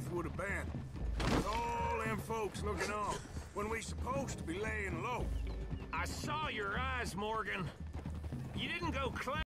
would have been. With all them folks looking on, when we supposed to be laying low. I saw your eyes, Morgan. You didn't go claim